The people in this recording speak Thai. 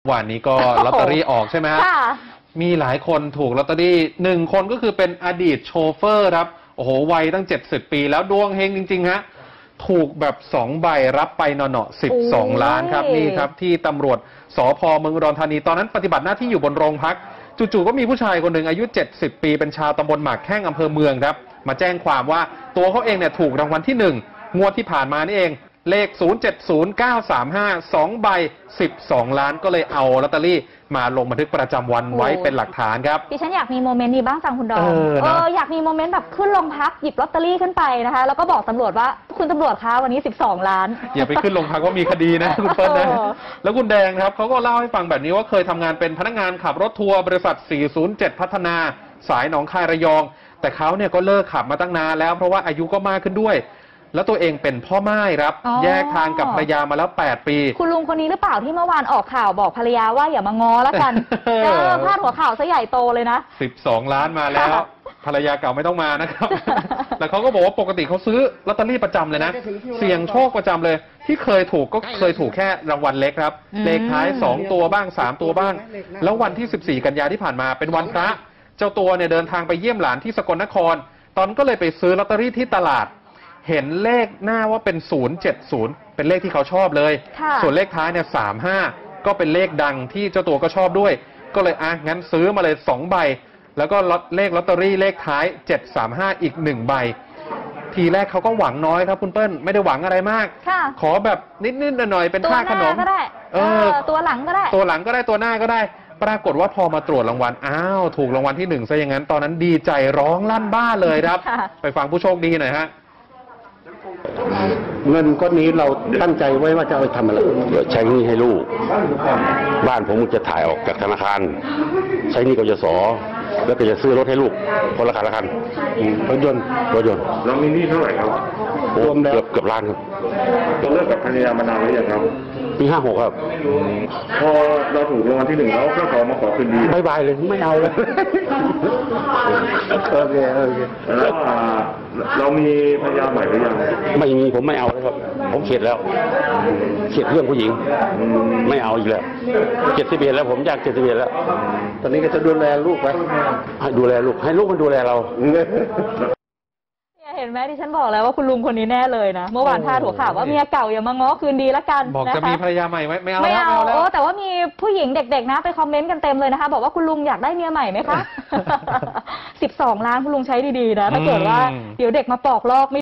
วันนี้ก็ลอตเตอรี่ออกใช่ไหมฮะมีหลายคนถูกลอตเตอรี่1 คนก็คือเป็นอดีตโชเฟอร์ครับโอ้โหวัยตั้ง70 ปีแล้วดวงเฮงจริงๆฮะถูกแบบ2 ใบรับไปหน่อ12 ล้านครับนี่ครับที่ตำรวจสภ.เมืองอุดรธานีตอนนั้นปฏิบัติหน้าที่อยู่บนโรงพักจู่ๆก็มีผู้ชายคนหนึ่งอายุ70 ปีเป็นชาวตำบลหมากแข้งอำเภอเมืองครับมาแจ้งความว่าตัวเขาเองเนี่ยถูกรางวัลที่1งวดที่ผ่านมานี่เองเลข070935 2 ใบ12 ล้านก็เลยเอาลอตเตอรี่มาลงบันทึกประจำวันไว้เป็นหลักฐานครับดิฉันอยากมีโมเมนต์นี้บ้างจังคุณดอมอยากมีโมเมนต์แบบขึ้นโรงพักหยิบลอตเตอรี่ขึ้นไปนะคะแล้วก็บอกตำรวจว่าคุณตำรวจคะวันนี้12 ล้านอย่าไปขึ้นโรงพักว่ามีคดีนะคุณเปิ้ลนะแล้วคุณแดงครับเขาก็เล่าให้ฟังแบบนี้ว่าเคยทำงานเป็นพนักงานขับรถทัวร์บริษัท407พัฒนาสายหนองคายระยองแต่เขาเนี่ยก็เลิกขับมาตั้งนานแล้วเพราะว่าอายุก็มากขึ้นด้วยแล้วตัวเองเป็นพ่อม่ายครับแยกทางกับภรรยามาแล้ว8 ปีคุณลุงคนนี้หรือเปล่าที่เมื่อวานออกข่าวบอกภรรยาว่าอย่ามาง้อแล้วกันพาดหัวข่าวซะใหญ่โตเลยนะ 12 ล้านมาแล้วภรรยาเก่าไม่ต้องมานะครับแล้วเขาก็บอกว่าปกติเขาซื้อลอตเตอรี่ประจำเลยนะเสี่ยงโชคประจำเลยที่เคยถูกก็เคยถูกแค่รางวัลเล็กครับเลขท้าย2 ตัวบ้าง3 ตัวบ้างแล้ววันที่14 กันยาที่ผ่านมาเป็นวันพระเจ้าตัวเนี่ยเดินทางไปเยี่ยมหลานที่สกลนครตอนก็เลยไปซื้อลอตเตอรี่ที่ตลาดเห็นเลขหน้าว่าเป็น070เป็นเลขที่เขาชอบเลยส่วนเลขท้ายเนี่ย35ก็เป็นเลขดังที่เจ้าตัวก็ชอบด้วยก็เลยงั้นซื้อมาเลย2 ใบแล้วก็เลขลอตเตอรี่เลขท้าย735อีก1 ใบทีแรกเขาก็หวังน้อยครับคุณเปิ้ลไม่ได้หวังอะไรมากขอแบบนิดๆหน่อยๆเป็นค่าขนมตัวหลังก็ได้ตัวหลังก็ได้ตัวหน้าก็ได้ปรากฏว่าพอมาตรวจรางวัลถูกรางวัลที่1ซะอย่างนั้นตอนนั้นดีใจร้องลั่นบ้านเลยครับไปฟังผู้โชคดีหน่อยฮะเงินก้อนนี้เราตั้งใจไว้ว่าจะเอาไปทำอะไรใช้หนี้ให้ลูกบ้านผมจะถ่ายออกจากธนาคารใช้หนี้กยศแล้วก็จะซื้อรถให้ลูกคนละคันรถยนต์เรามีหนี้เท่าไหร่ครับรวมแล้วเกือบล้านครับเราเลิกกับภรรยามานานหรือยังครับปี56ครับพอเราถูกรางวัลที่1แล้วก็ขอมาขอคืนดีบายเลยไม่เอาเลยโอเคแล้วเรามีภรรยาใหม่หรือยังไม่มีผมไม่เอาแล้วครับผมเข็ดแล้วเข็ดเรื่องผู้หญิงไม่เอาอีกแล้ว71แล้วผมอยาก71แล้วตอนนี้ก็จะดูแลลูกไว้ให้ดูแลลูกให้ลูกมันดูแลเราเห็นไหมที่ฉันบอกแล้วว่าคุณลุงคนนี้แน่เลยนะเมื่อวานพาดหัวข่าวว่าเมียเก่าอย่ามาง้อคืนดีแล้วกันบอกจะมีภรรยาใหม่ไหมไม่เอาแต่ว่ามีผู้หญิงเด็กๆนะไปคอมเมนต์กันเต็มเลยนะคะบอกว่าคุณลุงอยากได้เมียใหม่ไหมคะ12 ล้านคุณลุงใช้ดีๆนะถ้าเกิดว่าเดี๋ยวเด็กมาปอกลอก